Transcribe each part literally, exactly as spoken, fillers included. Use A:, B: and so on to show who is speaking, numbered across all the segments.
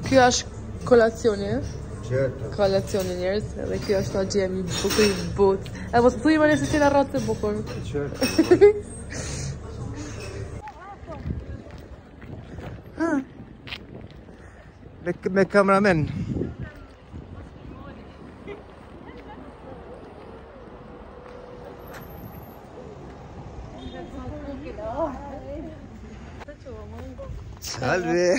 A: Kjo është kolacioni, e?
B: Certo.
A: Kolacioni njerëz, edhe kjo është ta gjemi bukur i botë. E mos thuj më nëse qena rratë të bukur.
B: Certo. me, me kameramen. Salve!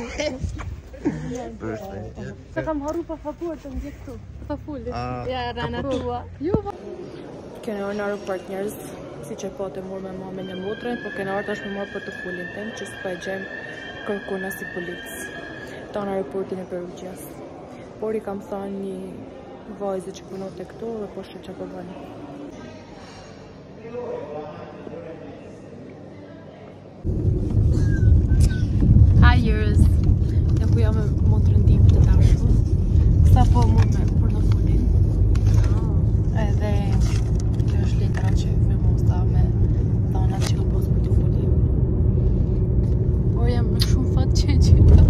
A: Se kam harru pa fakuar të ndje këtu. Pa fullit.
C: Ja, rana tua.
A: Jo, kena orë në aeroport njerëz, si që po të murë me mamin e motrën, po kena orë tash me morë për të fullin tem, që s'pa e gjemë kërkuna si policë. Ta në aeroportin e Perugias. Por i kam thënë një vajzë që punot e këto dhe po shë që po bëni. Hajers, e ku jam me motrën tim të dashur. Kësa po mund me për të fullin. Edhe kjo është litera që filmosa me thonat që ka posë për të fullin. Por jam me shumë fat që e qita.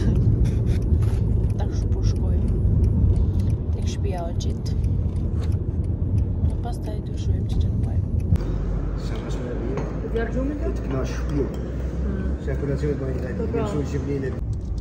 A: Tash po shkojmë tek shtëpia o gjitë. Dhe pas taj të shojmë që që në pajmë.
B: Se më shumë e bje.
A: Të vjarë gjumën të?
B: Të këna shpirë. Se kolacione të bëjnë të bëjnë shumë Shqipërinë.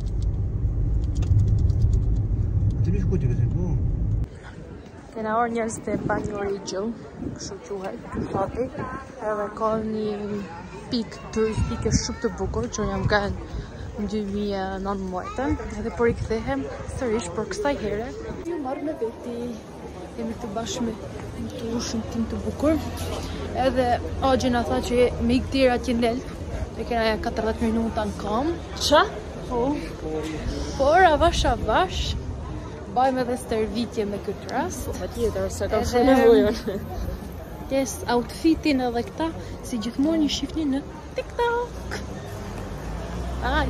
B: Të një shkuti këtër, po?
A: Kena orë njerës të Bath Original, kështu quhet, fati, edhe ka një pikë turistike shumë të bukur, që jam kanë në dy mijë e nëntëmbëdhjetë, edhe por i kthehem sërish për kësaj here. Ju marrë me veti, jemi të bashkë me të ushën tim të bukur, edhe Agji na tha që me i këtira që ndelë, e kena katërdhjetë minuta në kam. Qa? Po. Por, avash, avash. Bajmë edhe stërvitje me këtë rast.
C: Po, tjetër, se kam shumë nevojën.
A: Yes, outfitin edhe këta, si gjithmonë i shifni në TikTok. Aj.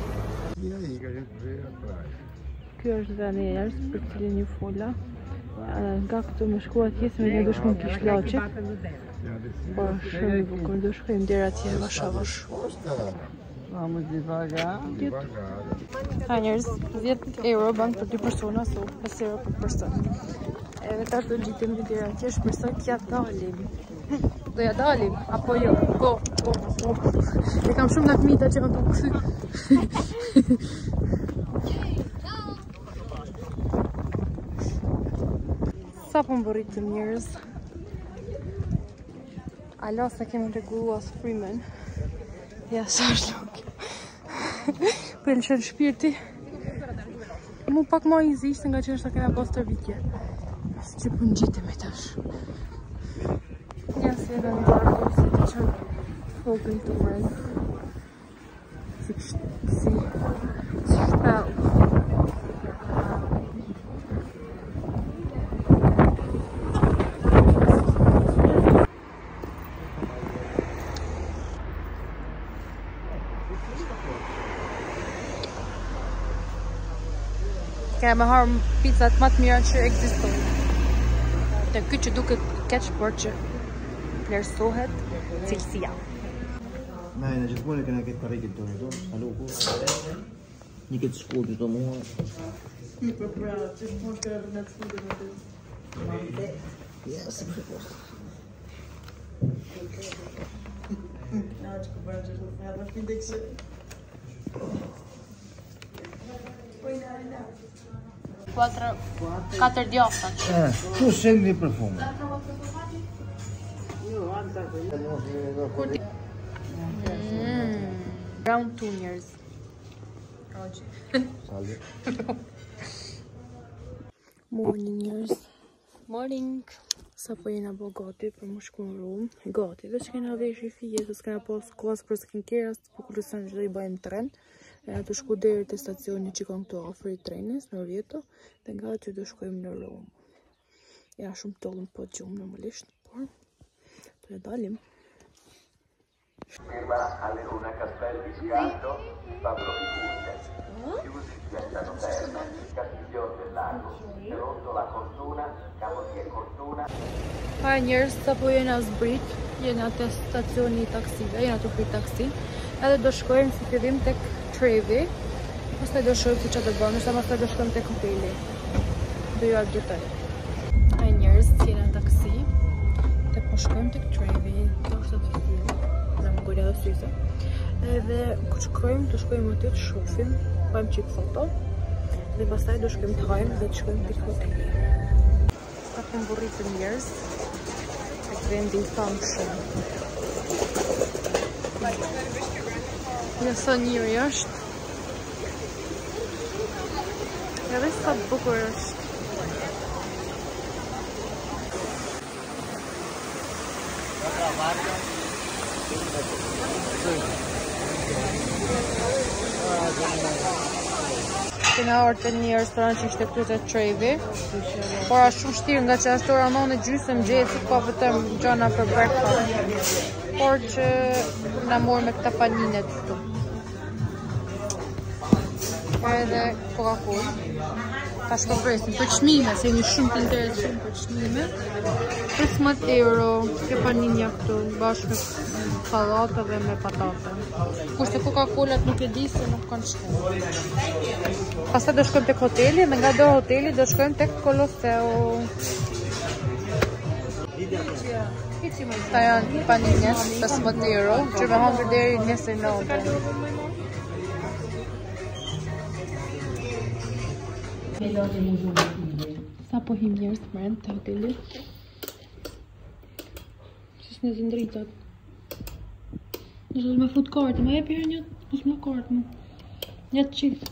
A: Kjo është dhe një njerës për cilin një fola. Nga këtu me shku atje, se me një dushku në Kishlaqit. Por shumë i bukur, dushkojmë dera atje vash avash.
B: Vamos devagar.
A: Ha njerëz, dhjetë euro bank për dy persona, so pesë euro për person. Edhe tash do gjitem një dera atje, shpresoj t'ja dalim. Do ja dalim, apo jo? Po, po, po. E kam shumë lakmita që kam të këthy. Sa po më bërritëm njerëz? Alo, se kemi regulu as frimen. Ja, sa është lokë. Pëllëshën shpirti. Mu pak ma easy ishte nga që është të kena pas të vitje. Si që pun gjitë me tash. Ja, si edhe në barko, si të qënë fogën të mërën. Si kështë, si, si shpel. Kena me harë pizzat më të mira që ekzistojnë. Të ky që duket keq, por që vlerësohet cilësia.
B: Na e në gjithmonë e kena këtë karikit të një tonë, salu ku. Një këtë shkodit të mua.
A: I për pra, që shmonë shkërë dhe në të shkodit në të mante.
B: Ja, se më shkost.
A: Na që këpërë që shkodit, ja për shkinde kështë. Katër djafta që.
B: Eh, tu senti il profumo.
A: Mm. Round two njerëz.
B: Salve.
A: Morning njerëz. Morning. Sa po jena bo gati për më shku në Rumë. Gati, veç kena vesh i fije, se s'kena pas kohas për skincare, po kërësën që dhe i bajmë tren. E të shku deri të stacioni që kanë këtu afër i trenit, në Vjeto, dhe nga që të shkojmë në Rumë. Ja, shumë tollëm po gjumë normalisht, por të e dalim.
D: Firma alle Luna Castelli Scarto, Pablo Picunte. Chiusi diventano terra, Castiglione del Lago, Perondo la Cortuna, Capotie Cortuna.
A: Pa njerës, sa po jena zbrit, jena të stacioni i taksive, jena të prit taksi, edhe do shkojmë si fillim tek Trevi, Pastaj do shoj ku qa të bënë, nështë pastaj do shkojmë tek hoteli. Do ju argëtoj. Ai njerëz, jena në taksi. Te po shkojmë tek Trevi, kjo është të tjilë. Në më gërja dhe syze. Edhe ku shkojmë, të shkojmë aty të shofim, bëjmë qik foto. Dhe pastaj do shkojmë të hajmë dhe të shkojmë tek hoteli. Ska të më burrit të njerëz. Tek vendi i thamë shumë. Nëso njëri është. Edhe sa bukur është. Kena orë të një restoran që ishte kryte Trevi. Por ashtë shumë shtirë nga që ashtë ora nënë gjysëm gjithë, ka vetëm gjana për breakfast. Por që na morë me këta paninet këtu. Edhe Coca-Cola. Ta shko presin për çmime, se jemi shumë të interesuar për çmime. pesëmbëdhjetë euro, ke paninja këtu, bashkë me salata dhe me patate. Kurse Coca-Colat nuk e di se nuk kanë shkuar. Pastaj do shkojmë tek hoteli dhe nga do hoteli do shkojmë tek Colosseo. Këta janë paninjes, pesëmbëdhjetë euro, që me hongër deri nesër notë. Sa po him njerëz të mërën të hoteli. Qës në zëndritat. Nështë me fut kartë, ma jepi herë njëtë, mos me kartë më. Njëtë qift.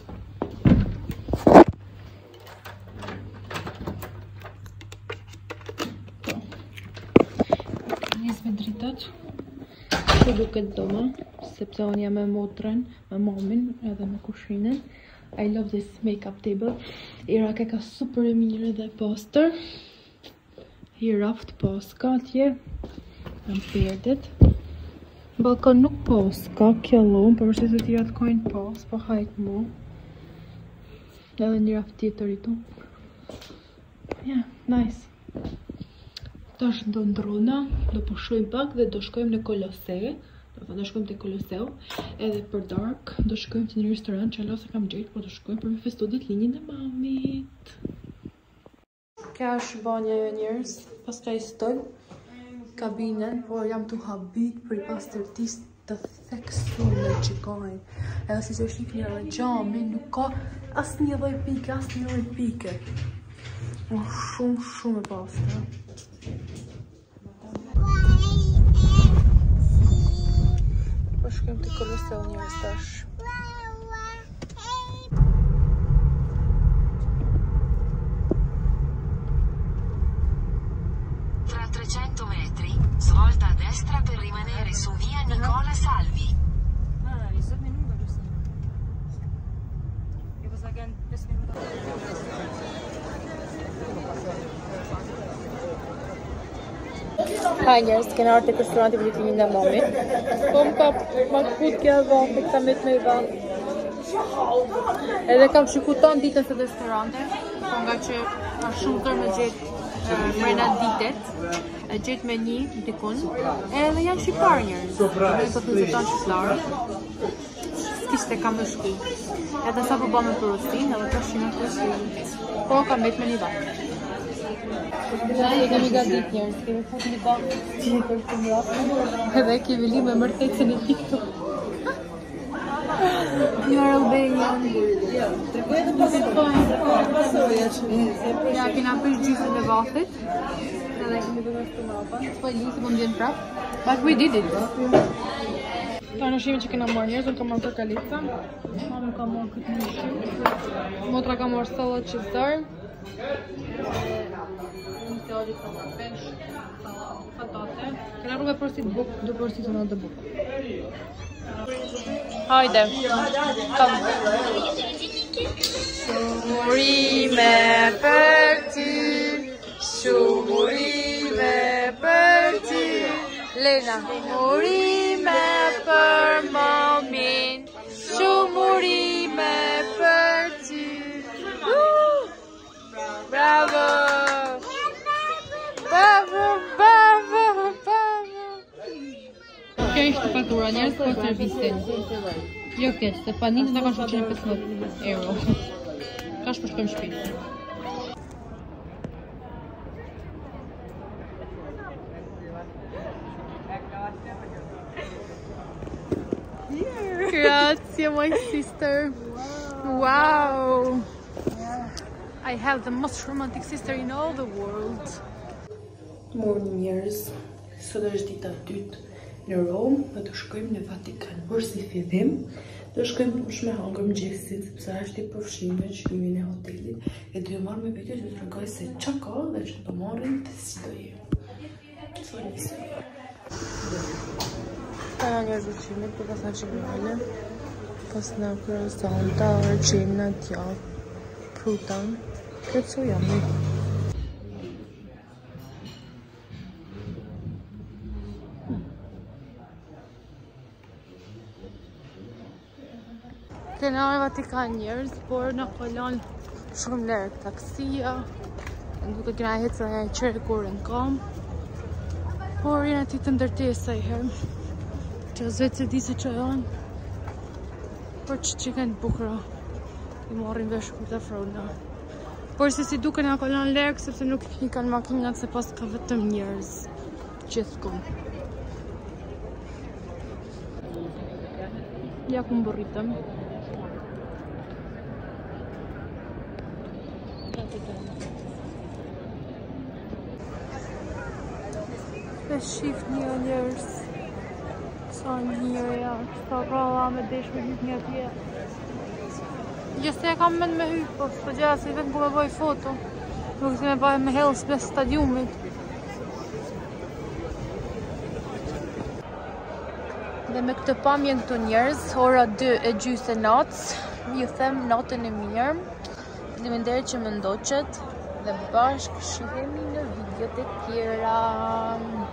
A: Njësë me dritat. Që duket doma, sepse unë jam me motrën, me mamin, edhe me kushinën. I love this makeup table. Irak e ka super e mirë dhe poster. Hi raft poska atje. Në perdet. Balkon nuk poska, kjo lom, por përse se tira të kojnë pos, po hajt mu. Edhe një raft tjetër i tu. Yeah, nice. Tash do ndrona, do pushojmë pak dhe do shkojmë në Colosseo. Do shkojmë te Colosseo, edhe për dark do shkojmë te një restoran që alo se kam gjetë, po do shkojmë për me festu ditëlindjen e mamit. Kja është banja jo njerës, pas ka i stoj kabinen, por jam të habit për i pas tërtis të theksume që kajnë. Edhe si që është një një gjami, nuk ka as një dhoj pike, as një dhoj pike. Shumë, shumë e pasta. Shkojmë të Colosseo njërës tash.
E: Tra trecento metri, svolta a destra per rimanere su via Nicola Salvi.
A: Ha njerës, kena arë të restoranti për ditëlindjen e mamit. Po më ka ma kut kja vafë, këta met me i vafë. Edhe kam shikuton ditën të restorante, po nga që ka shumë tërë me gjetë mrena ditet, e gjetë me një dikun, edhe janë shqiptarë njerës. Me të të nëziton shqiptarë. S'kishte kam më shku. Edhe sa po ba me përostin, edhe të shime përostin. Po kam met me një vafë. Ne kemi gadit njerës, kemi fut një bakë një për të mrapë. Edhe kemi li me mërtecën e TikTok. Një Albania. Ja, kena pësh gjysën e vafit. Edhe kemi bërë të mrapa. Po e li, se po më vjen prap. But we did it. Ta në shime që kena marrë njerës, unë ka marrë për kalica. Mami ka marrë këtë një shumë. Motra ka marrë sallat qizar. Njëtëri ka marrë pesh, patate. Kena rrugë e përsit bukë, du përsit të në të bukë. Hajde. Kom. Shumurime për ty, shumurime për ty. Lena. Shumurime për mamin, shumurime për ty. Bravo! Bravo, bravo, bravo! Kjo ishte faktura njerës për servisin. Jo keq, se panini na ka shqyrë pesëmbëdhjetë euro. Ka shpërshkojmë shtëpi. Grazie, my sister. Wow. I have the most romantic sister in all the world. Morning njerëz. Sot është dita e dytë në Rom, dhe do shkojmë në Vatikan. Por si fillim, do shkojmë dush me hangër mëngjesit, sepse është i përfshirë që jemi në hotelit. E do ju marrë me vete që do t'rregoj se çka ka dhe që do marrim dhe si do jemë. So nisë. Ka njerëz ushqimit, për pas në qeminale, pas në croissanta, argjena, djallë, frutan, këtë su jam. Kena në Vatikan njerëz, por në kolon shumë lërë taksia, duke kena hecë në qërë kurën kam, por jena ti të ndërtesa i herë, që zvetë se di se që janë, por që që kënë bukra, i marrin vesh kur të afrona. Por se si duke në kolon lërë, sepse nuk i kanë makinat se pas ka vetëm njerëz, gjithku. Ja ku më burritëm. E shif një njerës sa njëre janë, sa rralla me desh me hyp një atje. Jo se e kam men me hyp, po së gjera se i vetëm ku me boj foto. Nuk se me baj me helës me stadiumit. Dhe me këtë pamjen këtu njerës, ora dy e gjysë e natës, ju them natën e mirë. Faleminderit që më ndoqët dhe bashkë shihemi në videot e tjera.